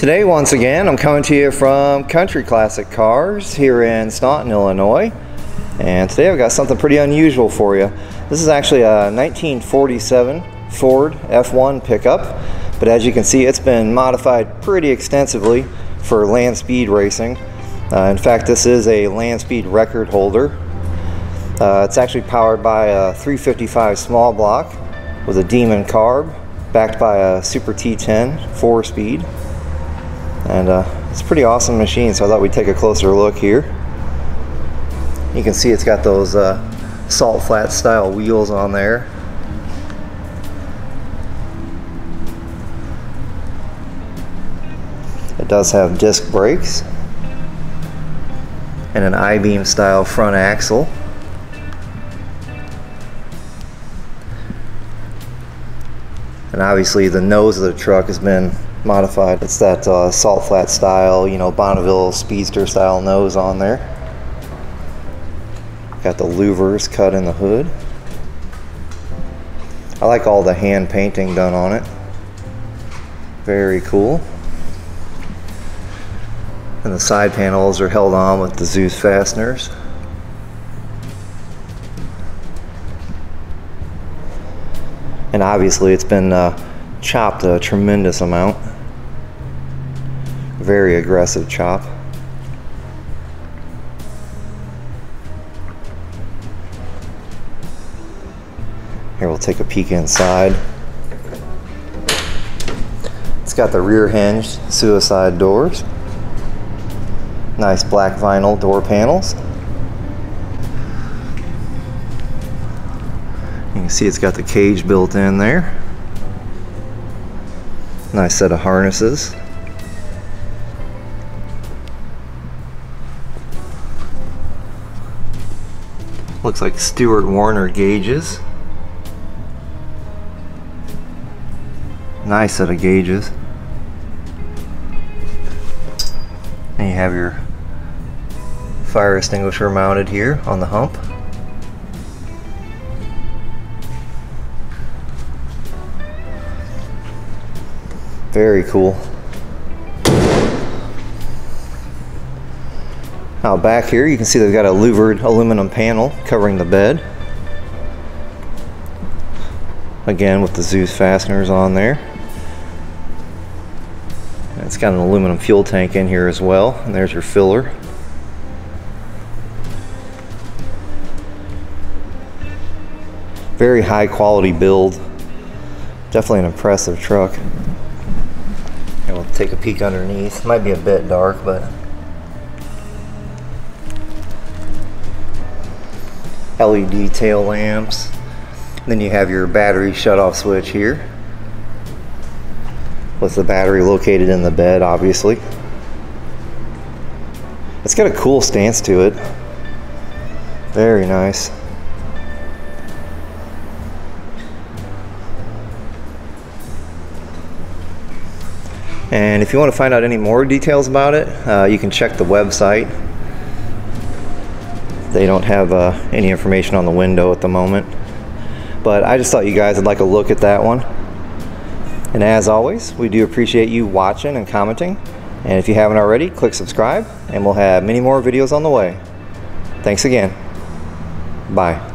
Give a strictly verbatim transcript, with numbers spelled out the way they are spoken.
Today, once again, I'm coming to you from Country Classic Cars here in Staunton, Illinois. And today I've got something pretty unusual for you. This is actually a nineteen forty-seven Ford F one pickup, but as you can see, it's been modified pretty extensively for land speed racing. Uh, in fact, this is a land speed record holder. Uh, it's actually powered by a three fifty-five small block with a Demon carb, backed by a Super T ten four speed. And uh, it's a pretty awesome machine, so I thought we'd take a closer look here. You can see it's got those uh, salt flat style wheels on there. It does have disc brakes and an I-beam style front axle. And obviously the nose of the truck has been modified. It's that uh, salt flat style, you know, Bonneville Speedster style nose on there. Got the louvers cut in the hood. I like all the hand painting done on it. Very cool. And the side panels are held on with the Zeus fasteners. And obviously it's been uh, chopped a tremendous amount. Very aggressive chop. Here, we'll take a peek inside. It's got the rear hinged suicide doors. Nice black vinyl door panels. You can see it's got the cage built in there. Nice set of harnesses. Looks like Stewart Warner gauges. Nice set of gauges. And you have your fire extinguisher mounted here on the hump. Very cool. Now back here you can see they've got a louvered aluminum panel covering the bed. Again with the Zeus fasteners on there. And it's got an aluminum fuel tank in here as well, and there's your filler. Very high quality build. Definitely an impressive truck. And we'll take a peek underneath. Might be a bit dark, but L E D tail lamps. Then you have your battery shutoff switch here, with the battery located in the bed, obviously. It's got a cool stance to it. Very nice. And if you want to find out any more details about it, uh, you can check the website. They don't have uh, any information on the window at the moment. But I just thought you guys would like a look at that one. And as always, we do appreciate you watching and commenting. And if you haven't already, click subscribe, and we'll have many more videos on the way. Thanks again. Bye.